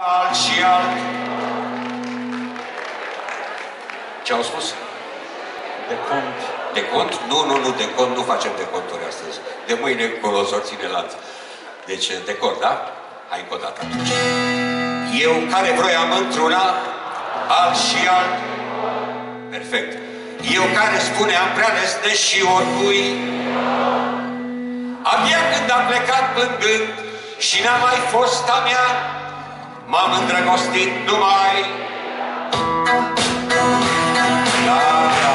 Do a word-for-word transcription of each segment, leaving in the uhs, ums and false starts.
Alt și alt. Ce-au spus? De cont. De cont? Nu, nu, nu, de cont nu facem de conturi astăzi. De mâine încolo s-o ține lanț. Deci, de cont, da? Hai încă o dată atunci. Eu care vroiam într-una, alt și alt. Perfect. Eu care spuneam prea lesne și oricui, abia când am plecat plângând și n-a mai fost a mea, m-am îndrăgostit numai. La, la.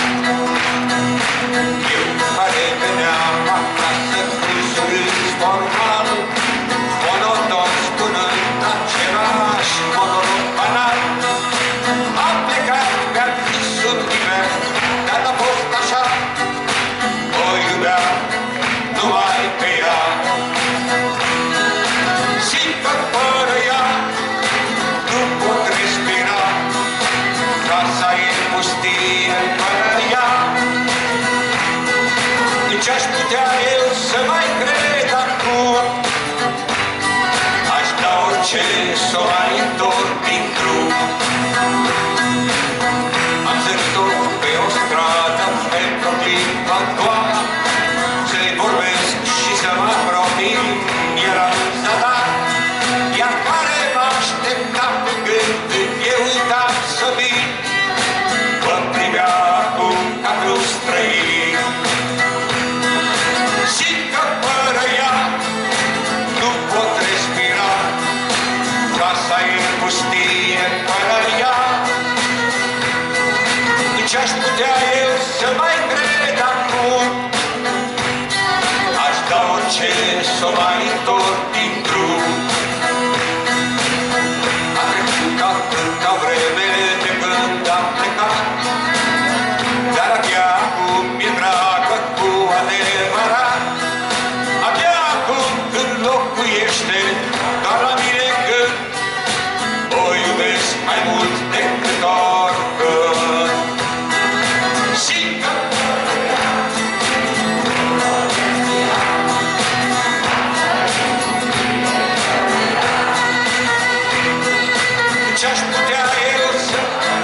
Eu care veneam acasă râs formal, monoton spunând același monolog banal, am plecat pe-a visul liber, dar n-a fost așa, o iubeam numai pe ea. Simt că fără ea nu pot respira, casa e pustie fără ea. În ce-aș putea eu să mai cred acum, aș da orice s-o mai întorc din drum. Am zărit-o pe o stradă pentru clipa doar, să-i vorbesc și să mă apropii, era zadar. Iar care mă aștepta pe gând, eu uitam să vin, mă privea acum ca vreun străin. Simt că fără ea nu pot respira, casa e pustie fără ea. În ce-aș putea eu să mai cred acum, aș da orice s-o mai întorc din drum. A trecut atâta vreme de când am plecat, dar abia acum mi-e dragă cu adevărat. Abia acum când locuiește doar la mine când o iubesc mai mult decât oricând. Simt că ce-aș putea eu să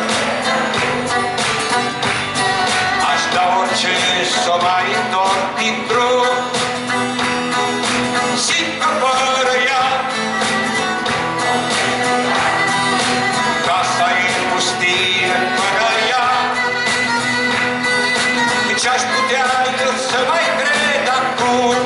aș da orice s-o mai întorc din drum. Simt că fără ea casa e pustie fără ea. Ce-aș putea eu să mai cred acum,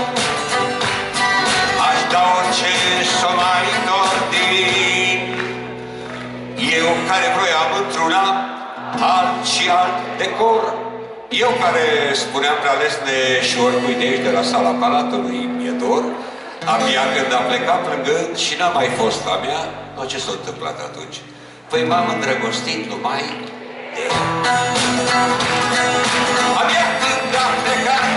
aș da orice s-o mai întorc din. Eu care vroiam într-una alt și alt decor, eu care spuneam prea lesne și oricui de aici de la sala Palatului mi-e dor, abia când am plecat plângând și n-a mai fost a mea, no, ce s-a întâmplat atunci? Păi m-am îndrăgostit numai de ea. Abia când am plecat